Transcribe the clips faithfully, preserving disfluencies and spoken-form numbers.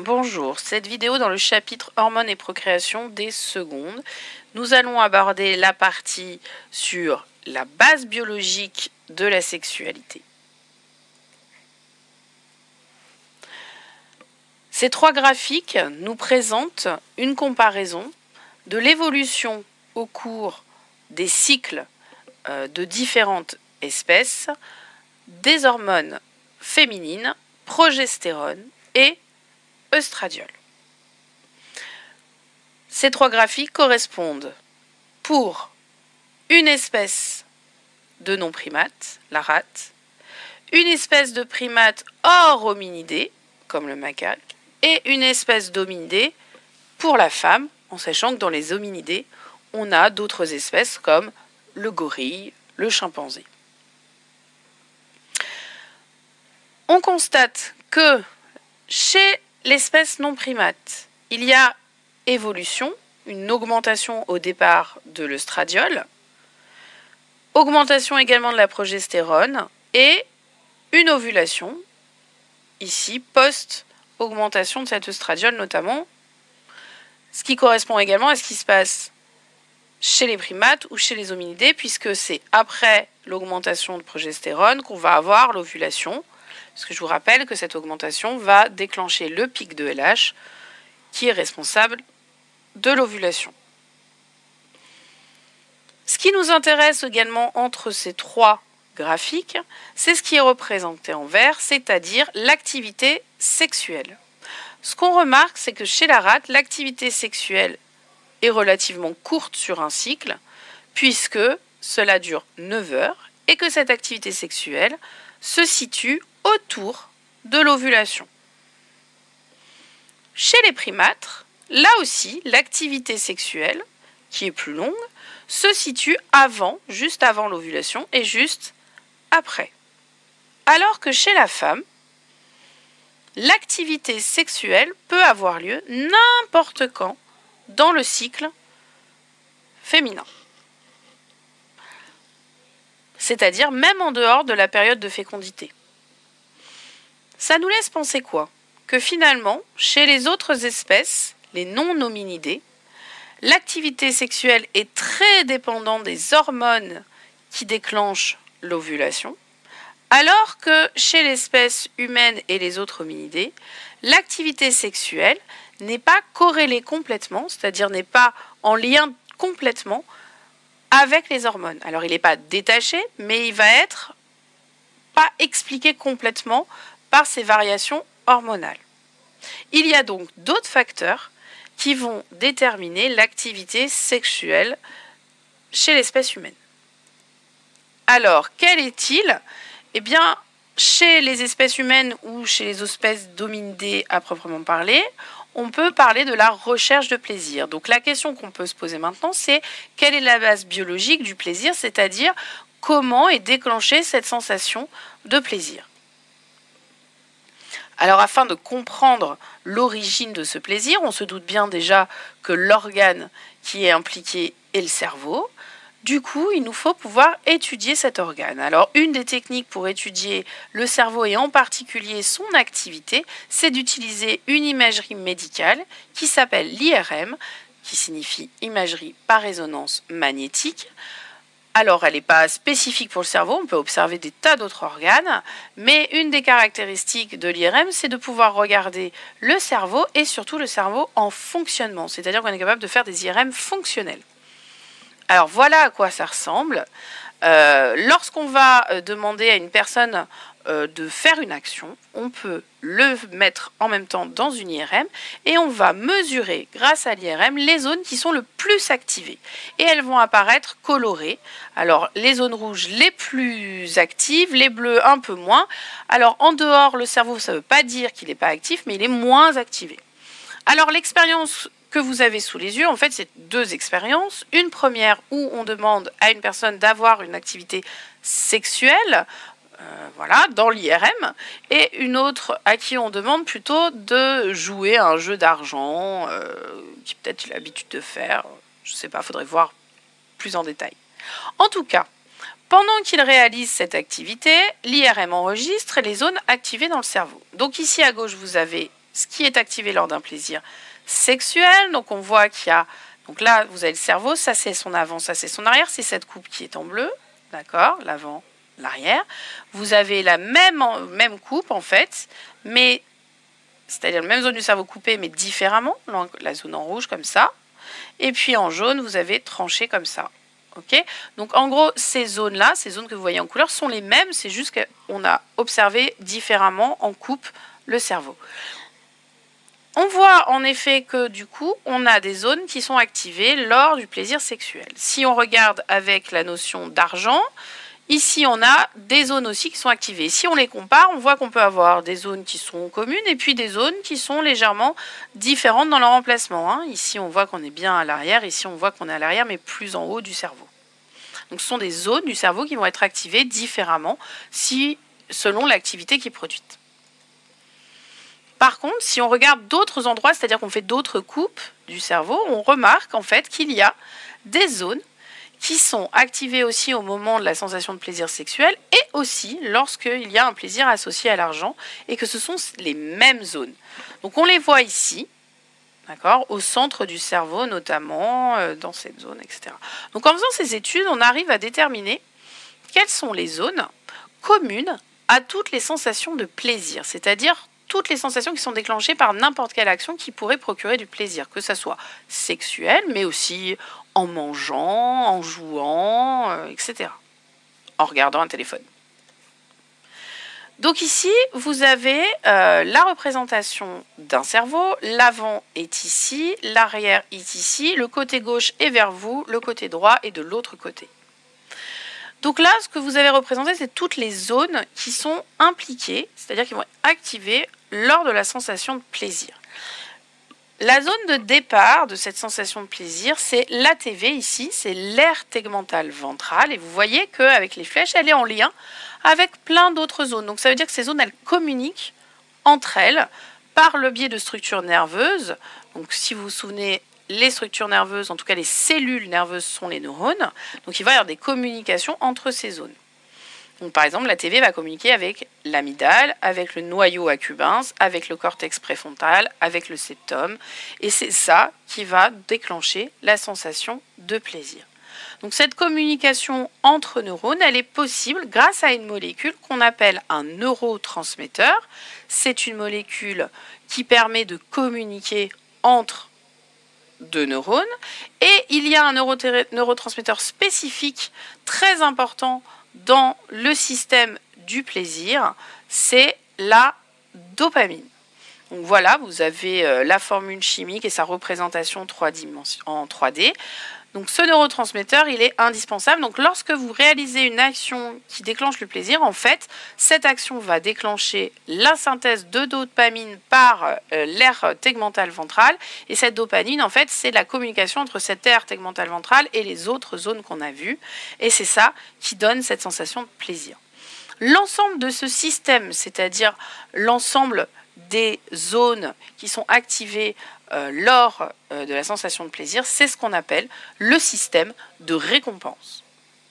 Bonjour, cette vidéo dans le chapitre hormones et procréation des secondes, nous allons aborder la partie sur la base biologique de la sexualité. Ces trois graphiques nous présentent une comparaison de l'évolution au cours des cycles de différentes espèces des hormones féminines, progestérone et œstradiol. Ces trois graphiques correspondent pour une espèce de non-primate, la rate, une espèce de primate hors hominidé, comme le macaque, et une espèce d'hominidé pour la femme, en sachant que dans les hominidés, on a d'autres espèces comme le gorille, le chimpanzé. On constate que chez l'espèce non primate, il y a évolution, une augmentation au départ de l'œstradiol, augmentation également de la progestérone et une ovulation, ici post-augmentation de cet œstradiol notamment, ce qui correspond également à ce qui se passe chez les primates ou chez les hominidés, puisque c'est après l'augmentation de progestérone qu'on va avoir l'ovulation. Parce que je vous rappelle que cette augmentation va déclencher le pic de L H qui est responsable de l'ovulation. Ce qui nous intéresse également entre ces trois graphiques, c'est ce qui est représenté en vert, c'est-à-dire l'activité sexuelle. Ce qu'on remarque, c'est que chez la rate, l'activité sexuelle est relativement courte sur un cycle, puisque cela dure neuf heures, et que cette activité sexuelle se situe autour de l'ovulation. Chez les primates, là aussi, l'activité sexuelle, qui est plus longue, se situe avant, juste avant l'ovulation et juste après. Alors que chez la femme, l'activité sexuelle peut avoir lieu n'importe quand dans le cycle féminin. C'est-à-dire même en dehors de la période de fécondité. Ça nous laisse penser quoi? Que finalement, chez les autres espèces, les non-hominidés, l'activité sexuelle est très dépendante des hormones qui déclenchent l'ovulation, alors que chez l'espèce humaine et les autres hominidés, l'activité sexuelle n'est pas corrélée complètement, c'est-à-dire n'est pas en lien complètement avec les hormones. Alors il n'est pas détaché, mais il va être pas expliqué complètement par ces variations hormonales. Il y a donc d'autres facteurs qui vont déterminer l'activité sexuelle chez l'espèce humaine. Alors, quel est-il? Eh bien, chez les espèces humaines ou chez les espèces d'hominidés à proprement parler, on peut parler de la recherche de plaisir. Donc la question qu'on peut se poser maintenant, c'est quelle est la base biologique du plaisir, c'est-à-dire comment est déclenchée cette sensation de plaisir. Alors afin de comprendre l'origine de ce plaisir, on se doute bien déjà que l'organe qui est impliqué est le cerveau. Du coup, il nous faut pouvoir étudier cet organe. Alors une des techniques pour étudier le cerveau et en particulier son activité, c'est d'utiliser une imagerie médicale qui s'appelle l'I R M, qui signifie imagerie par résonance magnétique. Alors, elle n'est pas spécifique pour le cerveau, on peut observer des tas d'autres organes, mais une des caractéristiques de l'I R M, c'est de pouvoir regarder le cerveau et surtout le cerveau en fonctionnement, c'est-à-dire qu'on est capable de faire des I R M fonctionnels. Alors, voilà à quoi ça ressemble. Euh, lorsqu'on va demander à une personne euh, de faire une action, on peut le mettre en même temps dans une I R M et on va mesurer grâce à l'I R M les zones qui sont le plus activées. Et elles vont apparaître colorées. Alors les zones rouges les plus actives, les bleues un peu moins. Alors en dehors, le cerveau, ça ne veut pas dire qu'il n'est pas actif, mais il est moins activé. Alors l'expérience que vous avez sous les yeux, en fait, c'est deux expériences. Une première où on demande à une personne d'avoir une activité sexuelle, euh, voilà, dans l'I R M, et une autre à qui on demande plutôt de jouer à un jeu d'argent, euh, qui peut-être il a l'habitude de faire, je ne sais pas, il faudrait voir plus en détail. En tout cas, pendant qu'il réalise cette activité, l'I R M enregistre les zones activées dans le cerveau. Donc ici à gauche, vous avez ce qui est activé lors d'un plaisir sexuel. Donc on voit qu'il y a, donc là vous avez le cerveau, ça c'est son avant, ça c'est son arrière, c'est cette coupe qui est en bleu, d'accord, l'avant, l'arrière. Vous avez la même, même coupe en fait, mais c'est-à-dire la même zone du cerveau coupée mais différemment, la zone en rouge comme ça, et puis en jaune vous avez tranché comme ça. Okay, donc en gros, ces zones-là, ces zones que vous voyez en couleur, sont les mêmes, c'est juste qu'on a observé différemment en coupe le cerveau. On voit en effet que du coup, on a des zones qui sont activées lors du plaisir sexuel. Si on regarde avec la notion d'argent, ici on a des zones aussi qui sont activées. Si on les compare, on voit qu'on peut avoir des zones qui sont communes et puis des zones qui sont légèrement différentes dans leur emplacement. Hein. Ici on voit qu'on est bien à l'arrière, ici on voit qu'on est à l'arrière mais plus en haut du cerveau. Donc ce sont des zones du cerveau qui vont être activées différemment si, selon l'activité qui est produite. Par contre, si on regarde d'autres endroits, c'est-à-dire qu'on fait d'autres coupes du cerveau, on remarque en fait qu'il y a des zones qui sont activées aussi au moment de la sensation de plaisir sexuel et aussi lorsqu'il y a un plaisir associé à l'argent et que ce sont les mêmes zones. Donc on les voit ici. D'accord, au centre du cerveau notamment, euh, dans cette zone, et cetera. Donc en faisant ces études, on arrive à déterminer quelles sont les zones communes à toutes les sensations de plaisir, c'est-à-dire toutes les sensations qui sont déclenchées par n'importe quelle action qui pourrait procurer du plaisir, que ce soit sexuel, mais aussi en mangeant, en jouant, euh, et cetera, en regardant un téléphone. Donc ici, vous avez euh, la représentation d'un cerveau. L'avant est ici, l'arrière est ici, le côté gauche est vers vous, le côté droit est de l'autre côté. Donc là, ce que vous avez représenté, c'est toutes les zones qui sont impliquées, c'est-à-dire qui vont être activées lors de la sensation de plaisir. La zone de départ de cette sensation de plaisir, c'est l'A T V ici, c'est l'aire tegmentale ventrale. Et vous voyez qu'avec les flèches, elle est en lien avec plein d'autres zones. Donc ça veut dire que ces zones, elles communiquent entre elles par le biais de structures nerveuses. Donc si vous vous souvenez, les structures nerveuses, en tout cas les cellules nerveuses sont les neurones. Donc il va y avoir des communications entre ces zones. Donc, par exemple, l'A T V va communiquer avec l'amygdale, avec le noyau accumbens, avec le cortex préfrontal, avec le septum. Et c'est ça qui va déclencher la sensation de plaisir. Donc cette communication entre neurones, elle est possible grâce à une molécule qu'on appelle un neurotransmetteur. C'est une molécule qui permet de communiquer entre deux neurones. Et il y a un neurotransmetteur spécifique très important dans le système du plaisir, c'est la dopamine. Donc voilà, vous avez euh, la formule chimique et sa représentation trois dimensions, en trois D. Donc ce neurotransmetteur, il est indispensable. Donc lorsque vous réalisez une action qui déclenche le plaisir, en fait, cette action va déclencher la synthèse de dopamine par euh, l'aire tegmentale ventrale. Et cette dopamine, en fait, c'est la communication entre cette aire tegmentale ventrale et les autres zones qu'on a vues. Et c'est ça qui donne cette sensation de plaisir. L'ensemble de ce système, c'est-à-dire l'ensemble des zones qui sont activées euh, lors euh, de la sensation de plaisir, c'est ce qu'on appelle le système de récompense.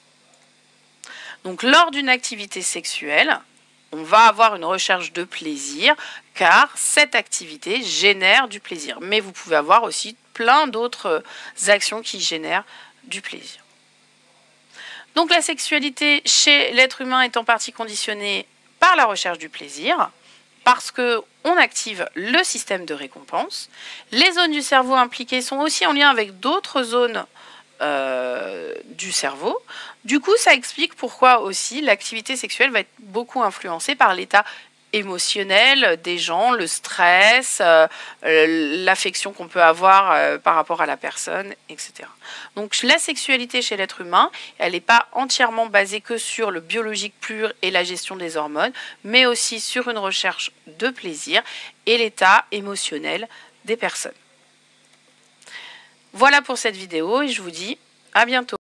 Donc lors d'une activité sexuelle, on va avoir une recherche de plaisir car cette activité génère du plaisir. Mais vous pouvez avoir aussi plein d'autres actions qui génèrent du plaisir. Donc la sexualité chez l'être humain est en partie conditionnée par la recherche du plaisir, parce qu'on active le système de récompense. Les zones du cerveau impliquées sont aussi en lien avec d'autres zones euh, du cerveau. Du coup, ça explique pourquoi aussi l'activité sexuelle va être beaucoup influencée par l'état émotionnel des gens, le stress, euh, l'affection qu'on peut avoir euh, par rapport à la personne, et cetera. Donc la sexualité chez l'être humain, elle n'est pas entièrement basée que sur le biologique pur et la gestion des hormones, mais aussi sur une recherche de plaisir et l'état émotionnel des personnes. Voilà pour cette vidéo et je vous dis à bientôt.